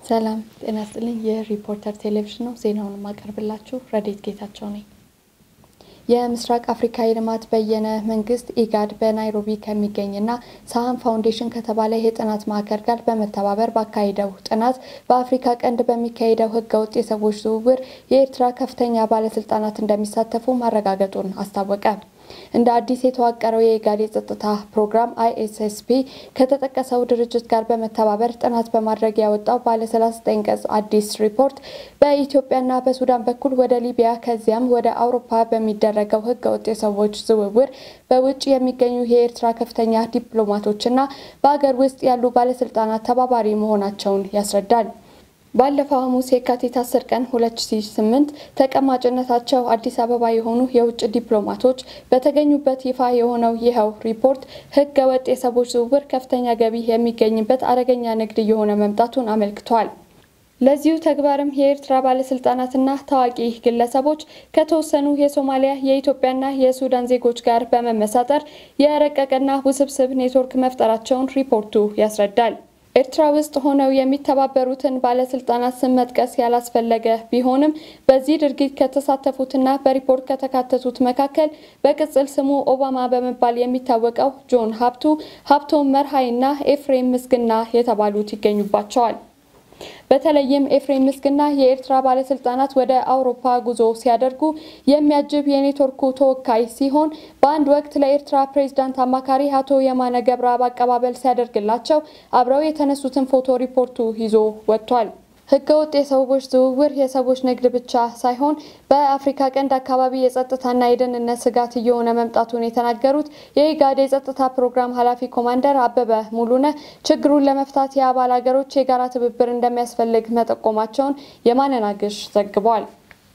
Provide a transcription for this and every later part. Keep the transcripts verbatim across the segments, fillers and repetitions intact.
ሰላም ጤና ይስጥልኝ የሪፖርተር ቴሌቪዥን ነው ዜናውን ማቀርብላችሁ ረዲት ጌታቸው ነኝ። የምስራቅ አፍሪካ የልማት በየነ መንግስት ኢጋድ በናይሮቢ ከሚገኝና ሳሃን ፋውንዴሽን ከተባለ የጥናት ማዕከል ጋር በመተባበር ባካሄደው ጥናት በአፍሪካ ቀንድ በሚካሄደው ህገወጥ የሰዎች ዝውውር የኤርትራ ከፍተኛ ባለስልጣናት እንደሚሳተፉ ማረጋገጡን አስታወቀ። እንደ አዲስ የተዋቀረው የኢጋድ የጸጥታ ፕሮግራም አይ ኤስ ኤስ ፒ ከተጠቀሰው ድርጅት ጋር በመተባበር ጥናት በማድረግ ያወጣው ባለ ሰላሳ ዘጠኝ ገጽ አዲስ ሪፖርት በኢትዮጵያና በሱዳን በኩል ወደ ሊቢያ ከዚያም ወደ አውሮፓ በሚደረገው ህገወጥ የሰዎች ዝውውር በውጭ የሚገኙ የኤርትራ ከፍተኛ ዲፕሎማቶችና በአገር ውስጥ ያሉ ባለስልጣናት ተባባሪ መሆናቸውን ያስረዳል። ባለፈው ሐሙስ የካቲት አስር ቀን ሁለት ሺህ ስምንት ተቀማጭነታቸው አዲስ አበባ የሆኑ የውጭ ዲፕሎማቶች በተገኙበት ይፋ የሆነው ይኸው ሪፖርት ህገ ወጥ የሰዎች ዝውውር ከፍተኛ ገቢ የሚገኝበት አደገኛ ንግድ የሆነ መምጣቱን አመልክቷል። ለዚሁ ተግባርም የኤርትራ ባለስልጣናትና ታዋቂ ግለሰቦች ከተወሰኑ የሶማሊያ የኢትዮጵያና የሱዳን ዜጎች ጋር በመመሳጠር የረቀቀና ውስብስብ ኔትወርክ መፍጠራቸውን ሪፖርቱ ያስረዳል። ኤርትራ ውስጥ ሆነው የሚተባበሩትን ባለስልጣናት ስም መጥቀስ ያላስፈለገ ቢሆንም በዚህ ድርጊት ከተሳተፉትና በሪፖርት ከተካተቱት መካከል በቅጽል ስሙ ኦባማ በመባል የሚታወቀው ጆን ሀብቱ፣ ሀብቶም መርሃይና ኤፍሬም ምስግና የተባሉት ይገኙባቸዋል። በተለይም ኤፍሬም ምስግና የኤርትራ ባለስልጣናት ወደ አውሮፓ ጉዞ ሲያደርጉ የሚያጅብ የኔትወርኩ ተወካይ ሲሆን በአንድ ወቅት ለኤርትራ ፕሬዝዳንት አማካሪ አቶ የማነ ገብረአብ አቀባበል ሲያደርግላቸው አብረው የተነሱትን ፎቶ ሪፖርቱ ይዞ ወጥቷል። ህገወጥ የሰዎች ዝውውር የሰዎች ንግድ ብቻ ሳይሆን በአፍሪካ ቀንድ አካባቢ የጸጥታና የደህንነት ስጋት እየሆነ መምጣቱን የተናገሩት የኢጋድ የጸጥታ ፕሮግራም ኃላፊ ኮማንደር አበበ ሙሉነህ ችግሩን ለመፍታት የአባል ሀገሮች የጋራ ትብብር እንደሚያስፈልግ መጠቆማቸውን የማነናግሽ ዘግቧል።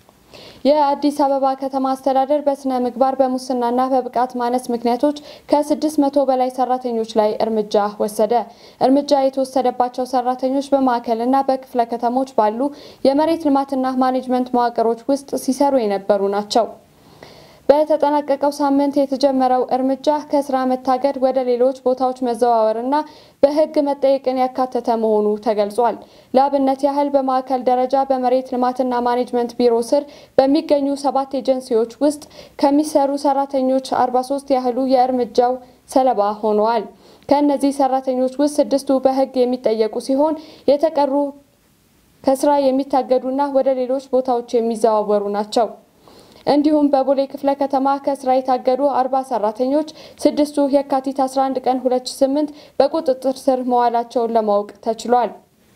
የአዲስ አበባ ከተማ አስተዳደር በስነ ምግባር በሙስናና በብቃት ማነስ ምክንያቶች ከስድስት መቶ በላይ ሰራተኞች ላይ እርምጃ ወሰደ። እርምጃ የተወሰደባቸው ሰራተኞች በማዕከልና በክፍለ ከተሞች ባሉ የመሬት ልማትና ማኔጅመንት መዋቅሮች ውስጥ ሲሰሩ የነበሩ ናቸው። በተጠናቀቀው ሳምንት የተጀመረው እርምጃ ከስራ መታገድ ወደ ሌሎች ቦታዎች መዘዋወርና በህግ መጠየቅን ያካተተ መሆኑ ተገልጿል። ለአብነት ያህል በማዕከል ደረጃ በመሬት ልማትና ማኔጅመንት ቢሮ ስር በሚገኙ ሰባት ኤጀንሲዎች ውስጥ ከሚሰሩ ሰራተኞች አርባ ሶስት ያህሉ የእርምጃው ሰለባ ሆነዋል። ከእነዚህ ሰራተኞች ውስጥ ስድስቱ በህግ የሚጠየቁ ሲሆን የተቀሩ ከስራ የሚታገዱና ወደ ሌሎች ቦታዎች የሚዘዋወሩ ናቸው። እንዲሁም በቦሌ ክፍለ ከተማ ከስራ የታገዱ አርባ ሰራተኞች ስድስቱ የካቲት አስራ አንድ ቀን ሁለት ሺህ ስምንት በቁጥጥር ስር መዋላቸውን ለማወቅ ተችሏል።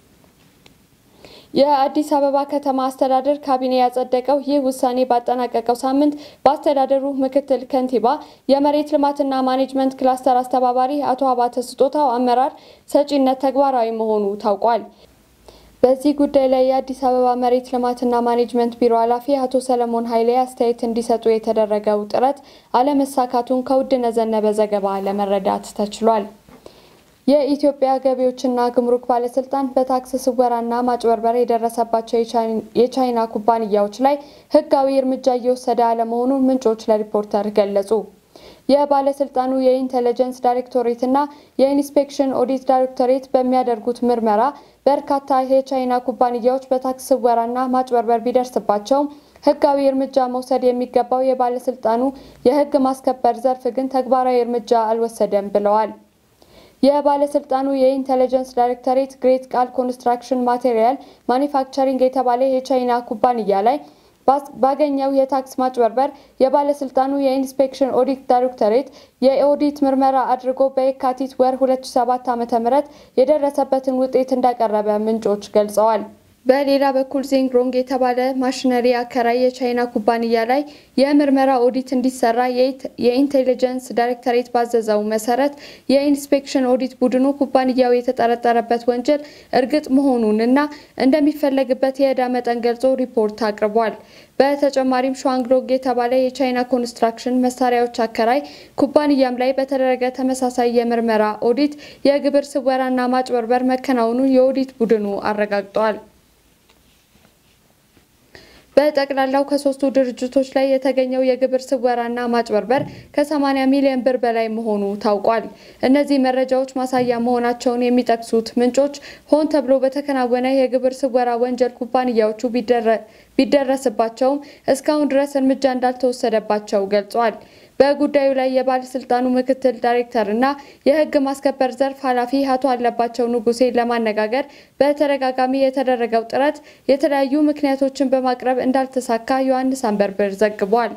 የአዲስ አበባ ከተማ አስተዳደር ካቢኔ ያጸደቀው ይህ ውሳኔ ባጠናቀቀው ሳምንት በአስተዳደሩ ምክትል ከንቲባ የመሬት ልማትና ማኔጅመንት ክላስተር አስተባባሪ አቶ አባተ ስጦታው አመራር ሰጪነት ተግባራዊ መሆኑ ታውቋል። በዚህ ጉዳይ ላይ የአዲስ አበባ መሬት ልማትና ማኔጅመንት ቢሮ ኃላፊ አቶ ሰለሞን ኃይሌ አስተያየት እንዲሰጡ የተደረገው ጥረት አለመሳካቱን ከውድነህ ዘነበ ዘገባ ለመረዳት ተችሏል። የኢትዮጵያ ገቢዎችና ጉምሩክ ባለስልጣን በታክስ ስወራና ማጭበርበር የደረሰባቸው የቻይና ኩባንያዎች ላይ ህጋዊ እርምጃ እየወሰደ አለመሆኑን ምንጮች ለሪፖርተር ገለጹ። የባለስልጣኑ የኢንተለጀንስ ዳይሬክቶሬት እና የኢንስፔክሽን ኦዲት ዳይሬክቶሬት በሚያደርጉት ምርመራ በርካታ የቻይና ኩባንያዎች በታክስ ስወራና ማጭበርበር ቢደርስባቸው ህጋዊ እርምጃ መውሰድ የሚገባው የባለስልጣኑ የህግ ማስከበር ዘርፍ ግን ተግባራዊ እርምጃ አልወሰደም ብለዋል። የባለስልጣኑ የኢንተለጀንስ ዳይሬክቶሬት ግሬት ቃል ኮንስትራክሽን ማቴሪያል ማኒፋክቸሪንግ የተባለ የቻይና ኩባንያ ላይ ባገኘው የታክስ ማጭበርበር የባለስልጣኑ የኢንስፔክሽን ኦዲት ዳይሬክቶሬት የኦዲት ምርመራ አድርጎ በየካቲት ወር ሁለት ሺህ ሰባት ዓ.ም የደረሰበትን ውጤት እንዳቀረበ ምንጮች ገልጸዋል። በሌላ በኩል ዜንግሮንግ የተባለ ማሽነሪ አከራይ የቻይና ኩባንያ ላይ የምርመራ ኦዲት እንዲሰራ የኢንተለጀንስ ዳይሬክቶሬት ባዘዘው መሰረት የኢንስፔክሽን ኦዲት ቡድኑ ኩባንያው የተጠረጠረበት ወንጀል እርግጥ መሆኑንና እንደሚፈለግበት የዕዳ መጠን ገልጾ ሪፖርት አቅርቧል። በተጨማሪም ሻንግሎንግ የተባለ የቻይና ኮንስትራክሽን መሳሪያዎች አከራይ ኩባንያም ላይ በተደረገ ተመሳሳይ የምርመራ ኦዲት የግብር ስወራና ማጭበርበር መከናወኑን የኦዲት ቡድኑ አረጋግጧል። በጠቅላላው ከሶስቱ ድርጅቶች ላይ የተገኘው የግብር ስወራና ማጭበርበር ከ80 ሚሊዮን ብር በላይ መሆኑ ታውቋል። እነዚህ መረጃዎች ማሳያ መሆናቸውን የሚጠቅሱት ምንጮች ሆን ተብሎ በተከናወነ የግብር ስወራ ወንጀል ኩባንያዎቹ ቢደረስባቸውም እስካሁን ድረስ እርምጃ እንዳልተወሰደባቸው ገልጿል። በጉዳዩ ላይ የባለስልጣኑ ምክትል ዳይሬክተር እና የህግ ማስከበር ዘርፍ ኃላፊ አቶ አለባቸው ንጉሴ ለማነጋገር በተደጋጋሚ የተደረገው ጥረት የተለያዩ ምክንያቶችን በማቅረብ እንዳልተሳካ ዮሐንስ አንበርብር ዘግቧል።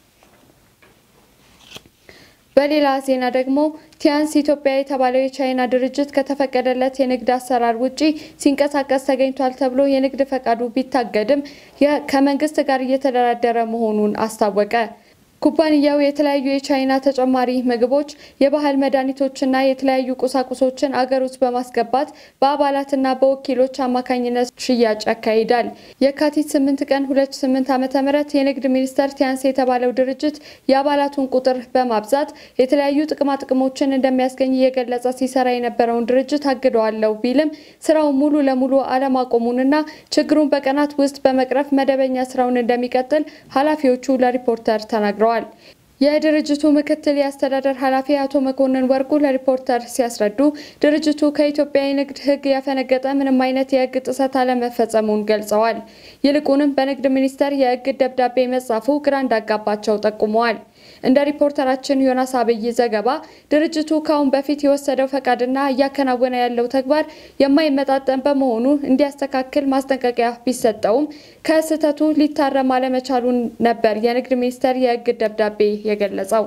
በሌላ ዜና ደግሞ ቲያንስ ኢትዮጵያ የተባለው የቻይና ድርጅት ከተፈቀደለት የንግድ አሰራር ውጪ ሲንቀሳቀስ ተገኝቷል ተብሎ የንግድ ፈቃዱ ቢታገድም ከመንግስት ጋር እየተደራደረ መሆኑን አስታወቀ። ኩባንያው የተለያዩ የቻይና ተጨማሪ ምግቦች፣ የባህል መድኃኒቶችና የተለያዩ ቁሳቁሶችን አገር ውስጥ በማስገባት በአባላትና በወኪሎች አማካኝነት ሽያጭ ያካሂዳል። የካቲት ስምንት ቀን ሁለት ሺህ ስምንት ዓመተ ምህረት የንግድ ሚኒስቴር ቲያንስ የተባለው ድርጅት የአባላቱን ቁጥር በማብዛት የተለያዩ ጥቅማ ጥቅሞችን እንደሚያስገኝ እየገለጸ ሲሰራ የነበረውን ድርጅት አግደዋለሁ ቢልም ስራውን ሙሉ ለሙሉ አለማቆሙንና ችግሩን በቀናት ውስጥ በመቅረፍ መደበኛ ስራውን እንደሚቀጥል ኃላፊዎቹ ለሪፖርተር ተናግረዋል። የድርጅቱ ምክትል የአስተዳደር ኃላፊ አቶ መኮንን ወርቁ ለሪፖርተር ሲያስረዱ ድርጅቱ ከኢትዮጵያ የንግድ ሕግ ያፈነገጠ ምንም አይነት የሕግ ጥሰት አለመፈጸሙን ገልጸዋል። ይልቁንም በንግድ ሚኒስቴር የእግድ ደብዳቤ መጻፉ ግራ እንዳጋባቸው ጠቁመዋል። እንደ ሪፖርተራችን ዮናስ አብይ ዘገባ ድርጅቱ ካሁን በፊት የወሰደው ፈቃድና እያከናወነ ያለው ተግባር የማይመጣጠን በመሆኑ እንዲያስተካክል ማስጠንቀቂያ ቢሰጠውም ከስህተቱ ሊታረም አለመቻሉን ነበር የንግድ ሚኒስቴር የእግድ ደብዳቤ የገለጸው።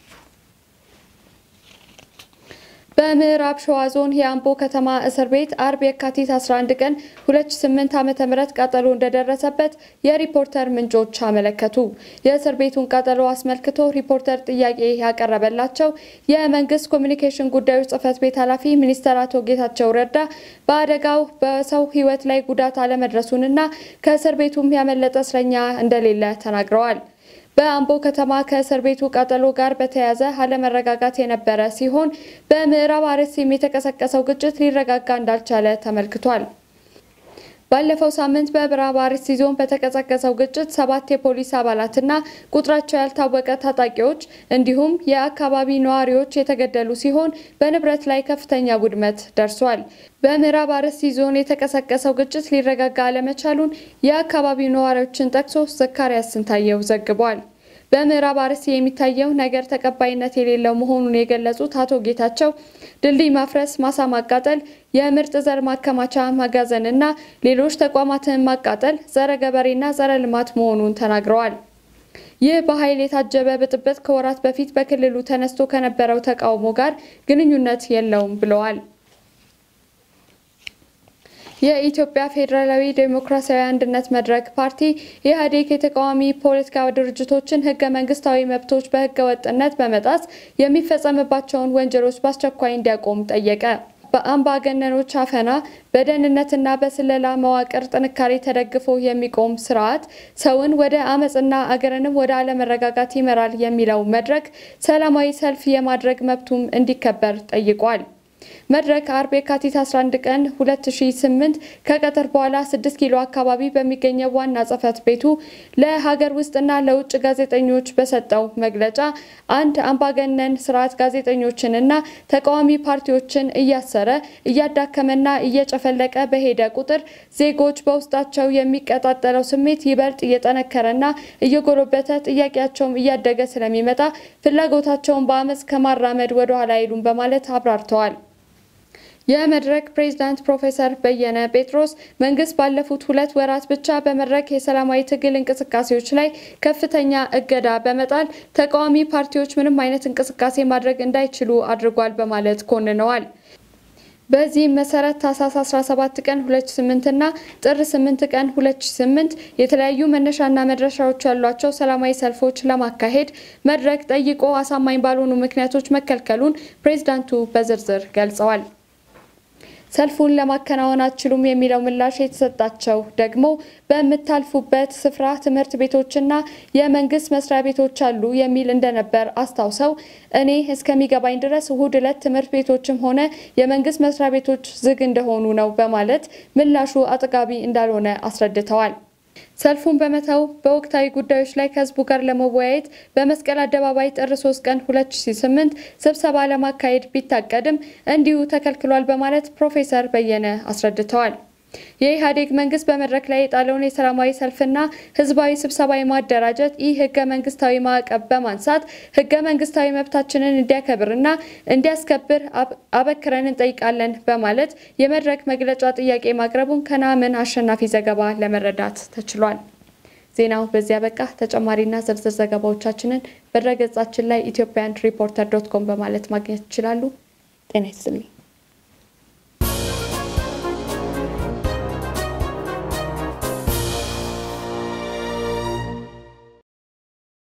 በምዕራብ ሸዋ ዞን የአምቦ ከተማ እስር ቤት አርብ የካቲት አስራ አንድ ቀን ሁለት ሺህ ስምንት ዓመተ ምህረት ቃጠሎ እንደደረሰበት የሪፖርተር ምንጮች አመለከቱ። የእስር ቤቱን ቃጠሎ አስመልክቶ ሪፖርተር ጥያቄ ያቀረበላቸው የመንግስት ኮሚኒኬሽን ጉዳዮች ጽህፈት ቤት ኃላፊ ሚኒስትር አቶ ጌታቸው ረዳ በአደጋው በሰው ህይወት ላይ ጉዳት አለመድረሱንና ከእስር ቤቱም ያመለጠ እስረኛ እንደሌለ ተናግረዋል። በአምቦ ከተማ ከእስር ቤቱ ቃጠሎ ጋር በተያያዘ አለመረጋጋት የነበረ ሲሆን በምዕራብ አርሲም የተቀሰቀሰው ግጭት ሊረጋጋ እንዳልቻለ ተመልክቷል። ባለፈው ሳምንት በምዕራብ አርሲ ዞን በተቀሰቀሰው ግጭት ሰባት የፖሊስ አባላትና ቁጥራቸው ያልታወቀ ታጣቂዎች እንዲሁም የአካባቢ ነዋሪዎች የተገደሉ ሲሆን በንብረት ላይ ከፍተኛ ውድመት ደርሷል። በምዕራብ አርሲ ዞን የተቀሰቀሰው ግጭት ሊረጋጋ አለመቻሉን የአካባቢው ነዋሪዎችን ጠቅሶ ዘካሪያስ ስንታየው ዘግቧል። በምዕራብ አርሲ የሚታየው ነገር ተቀባይነት የሌለው መሆኑን የገለጹት አቶ ጌታቸው ድልድይ ማፍረስ፣ ማሳ ማቃጠል፣ የምርጥ ዘር ማከማቻ መጋዘንና ሌሎች ተቋማትን ማቃጠል ጸረ ገበሬና ጸረ ልማት መሆኑን ተናግረዋል። ይህ በኃይል የታጀበ ብጥብጥ ከወራት በፊት በክልሉ ተነስቶ ከነበረው ተቃውሞ ጋር ግንኙነት የለውም ብለዋል። የኢትዮጵያ ፌዴራላዊ ዴሞክራሲያዊ አንድነት መድረክ ፓርቲ ኢህአዴግ የተቃዋሚ ፖለቲካ ድርጅቶችን ህገ መንግስታዊ መብቶች በህገ ወጥነት በመጣስ የሚፈጸምባቸውን ወንጀሎች በአስቸኳይ እንዲያቆም ጠየቀ። በአምባገነኖች አፈና በደህንነትና በስለላ መዋቅር ጥንካሬ ተደግፎ የሚቆም ስርዓት ሰውን ወደ አመጽና አገርንም ወደ አለመረጋጋት ይመራል የሚለው መድረክ ሰላማዊ ሰልፍ የማድረግ መብቱም እንዲከበር ጠይቋል። መድረክ አርብ የካቲት አስራ አንድ ቀን ሁለት ሺህ ስምንት ከቀጠር በኋላ ስድስት ኪሎ አካባቢ በሚገኘው ዋና ጽህፈት ቤቱ ለሀገር ውስጥና ለውጭ ጋዜጠኞች በሰጠው መግለጫ አንድ አምባገነን ስርዓት ጋዜጠኞችንና ተቃዋሚ ፓርቲዎችን እያሰረ እያዳከመና እየጨፈለቀ በሄደ ቁጥር ዜጎች በውስጣቸው የሚቀጣጠለው ስሜት ይበልጥ እየጠነከረና እየጎለበተ ጥያቄያቸውም እያደገ ስለሚመጣ ፍላጎታቸውን በአመጽ ከማራመድ ወደ ኋላ አይሉም በማለት አብራርተዋል። የመድረክ ፕሬዝዳንት ፕሮፌሰር በየነ ጴጥሮስ መንግስት ባለፉት ሁለት ወራት ብቻ በመድረክ የሰላማዊ ትግል እንቅስቃሴዎች ላይ ከፍተኛ እገዳ በመጣል ተቃዋሚ ፓርቲዎች ምንም አይነት እንቅስቃሴ ማድረግ እንዳይችሉ አድርጓል በማለት ኮንነዋል። በዚህ መሰረት ታህሳስ አስራ ሰባት ቀን ሁለት ሺህ ስምንት እና ጥር ስምንት ቀን ሁለት ሺህ ስምንት የተለያዩ መነሻና መድረሻዎች ያሏቸው ሰላማዊ ሰልፎች ለማካሄድ መድረክ ጠይቆ አሳማኝ ባልሆኑ ምክንያቶች መከልከሉን ፕሬዝዳንቱ በዝርዝር ገልጸዋል። ሰልፉን ለማከናወን አትችሉም የሚለው ምላሽ የተሰጣቸው ደግሞ በመታልፉበት ስፍራ ትምህርት ቤቶችና የመንግስት መስሪያ ቤቶች አሉ የሚል እንደነበር አስታውሰው እኔ እስከሚገባኝ ድረስ እሁድ ዕለት ትምህርት ቤቶችም ሆነ የመንግስት መስሪያ ቤቶች ዝግ እንደሆኑ ነው በማለት ምላሹ አጥጋቢ እንዳልሆነ አስረድተዋል። ሰልፉን በመተው በወቅታዊ ጉዳዮች ላይ ከህዝቡ ጋር ለመወያየት በመስቀል አደባባይ ጥር ሶስት ቀን ሁለት ሺህ ስምንት ስብሰባ ለማካሄድ ቢታቀድም እንዲሁ ተከልክሏል በማለት ፕሮፌሰር በየነ አስረድተዋል። የኢህአዴግ መንግስት በመድረክ ላይ የጣለውን የሰላማዊ ሰልፍና ህዝባዊ ስብሰባ የማደራጀት ይህ ህገ መንግስታዊ ማዕቀብ በማንሳት ህገ መንግስታዊ መብታችንን እንዲያከብርና እንዲያስከብር አበክረን እንጠይቃለን በማለት የመድረክ መግለጫ ጥያቄ ማቅረቡን ከናምን አሸናፊ ዘገባ ለመረዳት ተችሏል። ዜናው በዚያ በቃ። ተጨማሪና ዝርዝር ዘገባዎቻችንን በድረገጻችን ላይ ኢትዮጵያን ሪፖርተር ዶት ኮም በማለት ማግኘት ይችላሉ። ጤና ይስጥልኝ።